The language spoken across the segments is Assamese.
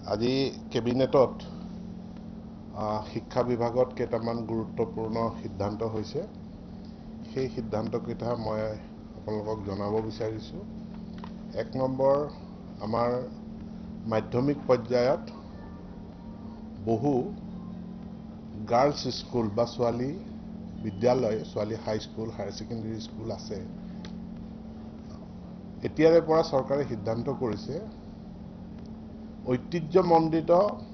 আজি কেবিনেটত শিক্ষা বিভাগত কেইটামান গুৰুত্বপূৰ্ণ সিদ্ধান্ত হৈছে সেই সিদ্ধান্তকেইটা মই আপোনালোকক জনাব বিচাৰিছো। এক নম্বৰ, আমাৰ মাধ্যমিক পৰ্যায়ত বহু গাৰ্লছ স্কুল বা ছোৱালী বিদ্যালয়, ছোৱালী high school, higher secondary school আছে। এতিয়াৰে পৰা চৰকাৰে সিদ্ধান্ত কৰিছে ঐতিহ্যমণ্ডিত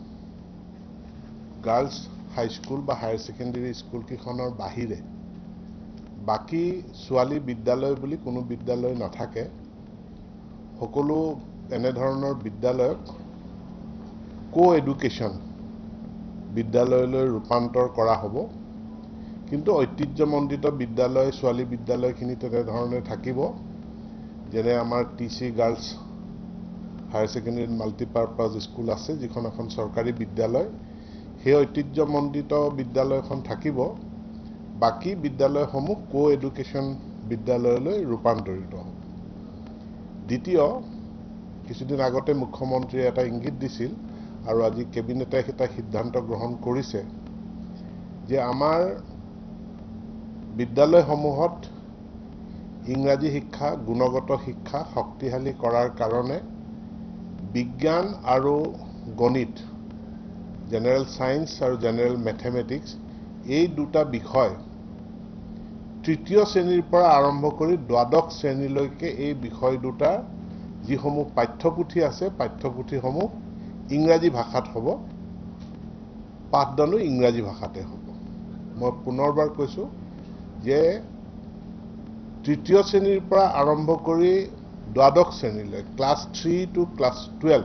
গাৰ্লছ হাই স্কুল বা হায়াৰ ছেকেণ্ডাৰী স্কুল কেইখনৰ বাহিৰে বাকি ছোৱালী বিদ্যালয় বুলি কোনো বিদ্যালয় নাথাকে। সকলো এনেধৰণৰ বিদ্যালয়ক কো-এডুকেশ্যন বিদ্যালয়লৈ ৰূপান্তৰ কৰা হ'ব। কিন্তু ঐতিহ্যমণ্ডিত বিদ্যালয়, ছোৱালী বিদ্যালয়খিনি তেনেধৰণে থাকিব, যেনে আমাৰ TC girls higher secondary multipurpose school আছে, যিখন এখন চৰকাৰী বিদ্যালয়। সেই ঐতিহ্যমণ্ডিত বিদ্যালয়খন থাকিব, বাকী বিদ্যালয়সমূহ কো-এডুকেশ্যন বিদ্যালয়লৈ ৰূপান্তৰিত হ'ব। দ্বিতীয়, কিছুদিন আগতে মুখ্যমন্ত্ৰীয়ে এটা ইংগিত দিছিল আৰু আজি কেবিনেটে এটা সিদ্ধান্ত গ্ৰহণ কৰিছে যে আমাৰ বিদ্যালয়সমূহত ইংৰাজী শিক্ষা, গুণগত শিক্ষা শক্তিশালী কৰাৰ কাৰণে বিজ্ঞান আৰু গণিত, জেনেৰেল সায়েন্স আৰু জেনেৰেল মেথমেটিক্স, এই দুটা বিষয় তৃতীয় শ্ৰেণীৰ পৰা আৰম্ভ কৰি দ্বাদশ শ্ৰেণীলৈকে এই বিষয় দুটাৰ যিসমূহ পাঠ্যপুথি আছে, পাঠ্যপুথিসমূহ ইংৰাজী ভাষাত হ'ব, পাঠদানো ইংৰাজী ভাষাতে হ'ব। মই পুনৰবাৰ কৈছো যে তৃতীয় শ্ৰেণীৰ পৰা আৰম্ভ কৰি দ্বাদশ শ্ৰেণীলৈ, ক্লাছ 3 to ক্লাছ 12,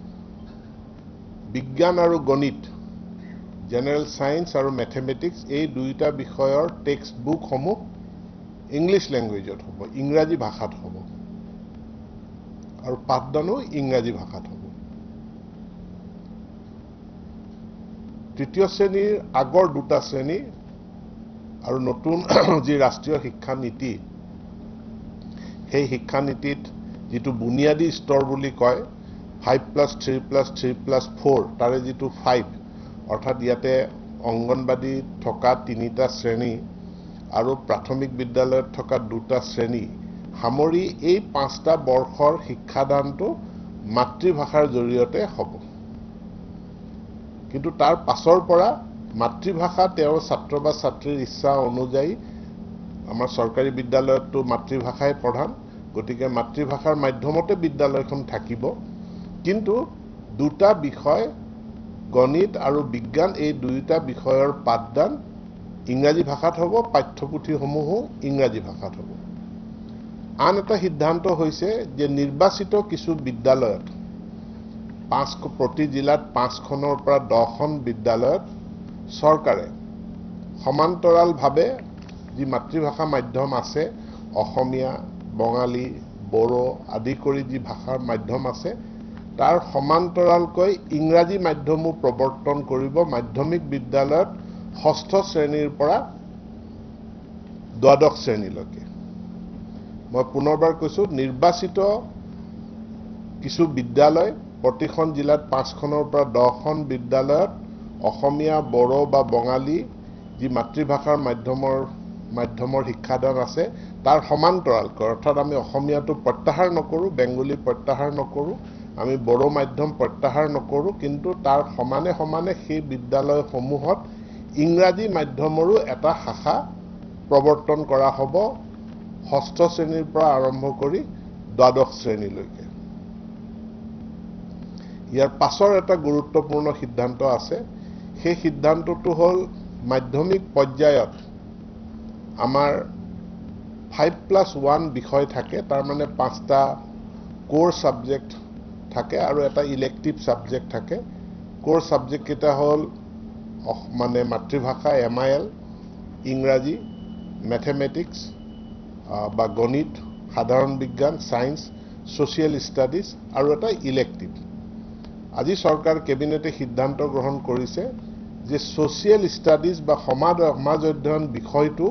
বিজ্ঞান আৰু গণিত, জেনেৰেল সায়েন্স আৰু মেথমেটিক্স, এই দুইটা বিষয়ৰ টেক্সট বুকসমূহ ইংলিছ লেংগুৱেজত হ'ব, ইংৰাজী ভাষাত হ'ব, আৰু পাঠদানো ইংৰাজী ভাষাত হ'ব। তৃতীয় শ্ৰেণীৰ আগৰ দুটা শ্ৰেণী আৰু নতুন যি ৰাষ্ট্ৰীয় শিক্ষা নীতি, সেই শিক্ষানীতিত যিটো বুনিয়াদী স্তৰ বুলি কয় 5+3+3+4, তাৰে যিটো 5, অৰ্থাৎ ইয়াতে অংগনবাদী থকা 3টা শ্ৰেণী আৰু প্ৰাথমিক বিদ্যালয়ত থকা 2টা শ্ৰেণী সামৰি এই 5টা বৰ্ষৰ শিক্ষাদানটো মাতৃভাষাৰ জৰিয়তে হ'ব। কিন্তু তাৰ পাছৰ পৰা মাতৃভাষা তেওঁৰ ছাত্ৰ বা ছাত্ৰীৰ ইচ্ছা অনুযায়ী, আমাৰ চৰকাৰী বিদ্যালয়তো মাতৃভাষাই প্ৰধান, গতিকে মাতৃভাষাৰ মাধ্যমতে বিদ্যালয়খন থাকিব। কিন্তু দুটা বিষয়, গণিত আৰু বিজ্ঞান, এই দুইটা বিষয়ৰ পাঠদান ইংৰাজী ভাষাত হ'ব, পাঠ্যপুথিসমূহো ইংৰাজী ভাষাত হ'ব। আন এটা সিদ্ধান্ত হৈছে যে নিৰ্বাচিত কিছু বিদ্যালয়ত, প্ৰতি জিলাত 5খনৰ পৰা 10খন বিদ্যালয়ত চৰকাৰে সমান্তৰালভাৱে যি মাতৃভাষা মাধ্যম আছে, অসমীয়া, বঙালী, বড়ো আদি কৰি যি ভাষাৰ মাধ্যম আছে, তাৰ সমান্তৰালকৈ ইংৰাজী মাধ্যমো প্ৰৱৰ্তন কৰিব মাধ্যমিক বিদ্যালয়ত 6ষ্ঠ শ্ৰেণীৰ পৰা দ্বাদশ শ্ৰেণীলৈকে। মই পুনৰবাৰ কৈছো, নিৰ্বাচিত কিছু বিদ্যালয়, প্ৰতিখন জিলাত 5খনৰ পৰা 10খন বিদ্যালয়ত অসমীয়া, বড়ো বা বঙালী যি মাতৃভাষাৰ মাধ্যমৰ শিক্ষাদান আছে, তাৰ সমান্তৰালকৈ, অৰ্থাৎ আমি অসমীয়াটো প্ৰত্যাহাৰ নকৰো, বেংগলী প্ৰত্যাহাৰ নকৰো, আমি বড়ো মাধ্যম প্ৰত্যাহাৰ নকৰো, কিন্তু তাৰ সমানে সমানে সেই বিদ্যালয়সমূহত ইংৰাজী মাধ্যমৰো এটা শাখা প্ৰৱৰ্তন কৰা হ'ব 6ষ্ঠ শ্ৰেণীৰ পৰা আৰম্ভ কৰি দ্বাদশ শ্ৰেণীলৈকে। ইয়াৰ পাছৰ এটা গুৰুত্বপূৰ্ণ সিদ্ধান্ত আছে। সেই সিদ্ধান্তটো হ'ল মাধ্যমিক পৰ্যায়ত আমাৰ 5+1 বিষয় থাকে, তাৰ মানে 5টা কোৰ ছাবজেক্ট থাকে আৰু এটা ইলেক্টিভ ছাবজেক্ট থাকে। কোৰ ছাবজেক্ট কেইটা হ'ল মানে মাতৃভাষা, MIL, ইংৰাজী, মেথমেটিক্স বা গণিত, সাধাৰণ বিজ্ঞান, সায়েন্স, ছ'চিয়েল ষ্টাডিজ আৰু এটা ইলেক্টিভ। আজি চৰকাৰ কেবিনেটে সিদ্ধান্ত গ্ৰহণ কৰিছে যে ছ'চিয়েল ষ্টাডিজ বা সমাজ অধ্যয়ন বিষয়টো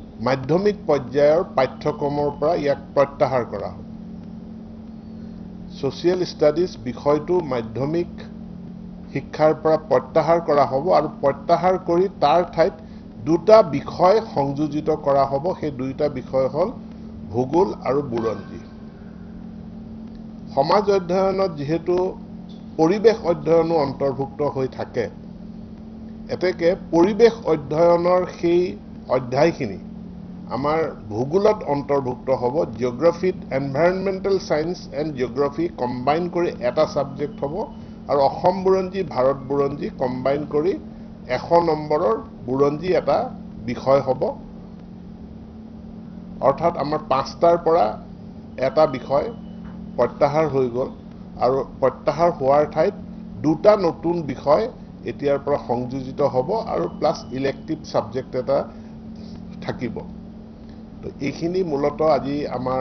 মাধ্যমিক পৰ্যায়ৰ পাঠ্যক্ৰমৰ পৰা ইয়াক প্ৰত্যাহাৰ কৰা হ'ব। সোশিয়াল স্টাডিজ বিষয়টো মাধ্যমিক শিক্ষাৰ পৰা প্ৰত্যাহাৰ কৰা হ'ব আৰু প্ৰত্যাহাৰ কৰি তাৰ ঠাইত দুটা বিষয় সংযোজিত কৰা হ'ব সেই দুইটা বিষয় হ'ল ভূগোল আৰু বুৰঞ্জী সমাজ অধ্যয়নত যেহেতু পৰিবেশ অধ্যয়নো অন্তৰ্ভুক্ত হৈ থাকে এতেকে পৰিবেশ অধ্যয়নৰ সেই অধ্যায়খিনি আমাৰ ভূগোলত অন্তৰ্ভুক্ত হ'ব জিওগ্ৰাফিত environmental science and geography combine কৰি এটা সাবজেক্ট হ'ব আৰু অসম বুৰঞ্জী ভাৰত বুৰঞ্জী কম্বাইন কৰি 100 নম্বৰৰ বুৰঞ্জী এটা বিষয় হ'ব অৰ্থাৎ আমাৰ 5টাৰ পৰা এটা বিষয় প্ৰত্যাহাৰ হৈ গ'ল আৰু প্ৰত্যাহাৰ হোৱাৰ ঠাইত দুটা নতুন বিষয় এতিয়াৰ পৰা সংযোজিত হ'ব আৰু প্লাস ইলেক্টিভ সাবজেক্ট এটা থাকিব তো এইখিনি মূলত আজি আমাৰ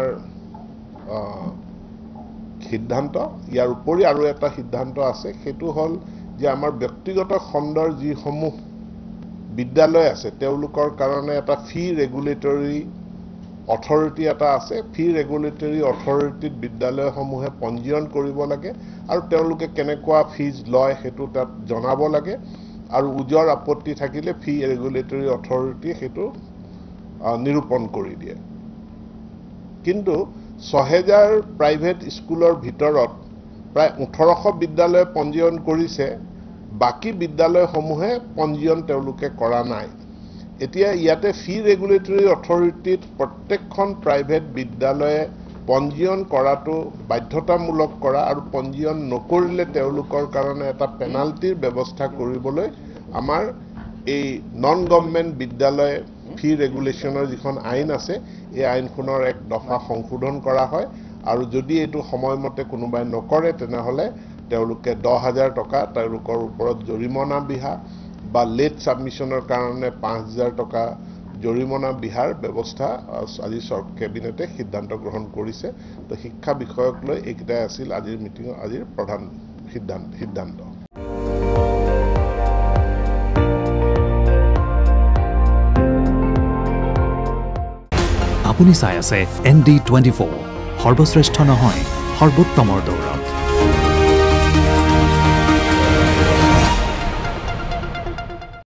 সিদ্ধান্ত ইয়াৰ উপৰি আৰু এটা সিদ্ধান্ত আছে সেইটো হ'ল যে আমাৰ ব্যক্তিগত খণ্ডৰ যিসমূহ বিদ্যালয় আছে তেওঁলোকৰ কাৰণে এটা ফি ৰেগুলেটৰী অথৰিটি এটা আছে ফি ৰেগুলেটৰী অথৰিটিত বিদ্যালয়সমূহে পঞ্জীয়ন কৰিব লাগে আৰু তেওঁলোকে কেনেকুৱা ফিজ লয় হেতু তাত জনাব লাগে আৰু উজৰ আপত্তি থাকিলে ফি ৰেগুলেটৰী অথৰিটি হেতু নিৰূপণ কৰি দিয়ে কিন্তু 6000 প্ৰাইভেট স্কুলৰ ভিতৰত প্ৰায় 1800 বিদ্যালয় পঞ্জীয়ন কৰিছে বাকি বিদ্যালয়সমূহে পঞ্জীয়ন তেওঁলোকে কৰা নাই এতিয়া ইয়াতে ফি ৰেগুলেটৰী অথৰিটিত প্ৰত্যেকখন প্ৰাইভেট বিদ্যালয়ে পঞ্জীয়ন কৰাটো বাধ্যতামূলক কৰা আৰু পঞ্জীয়ন নকৰিলে তেওঁলোকৰ কাৰণে এটা পেনাল্টিৰ ব্যৱস্থা কৰিবলৈ আমাৰ এই নন গভৰ্নমেন্ট বিদ্যালয় ফি ৰেগুলেশনৰ যিখন আইন আছে এই আইনখনৰ এক দফা সংশোধন কৰা হয় আৰু যদি এটো সময়মতে কোনোবাই নকৰে তেনেহলে তেওঁলোকে 10000 টকা তেওঁলোকৰ ওপৰত জৰিমনা বিহা বা লেট সাবমিশনৰ কাৰণে 5000 টকা জৰিমনা বিহাৰ ব্যৱস্থা আজি কেবিনেটে সিদ্ধান্ত গ্ৰহণ কৰিছে তো শিক্ষা বিষয়ক লৈ এইকেইটা আছিল আজিৰ মিটিংৰ আজিৰ প্ৰধান সিদ্ধান্ত আপুনি চাই আছে ND24 সৰ্বশ্ৰেষ্ঠ নহয় সৰ্বোত্তমৰ দৌৰ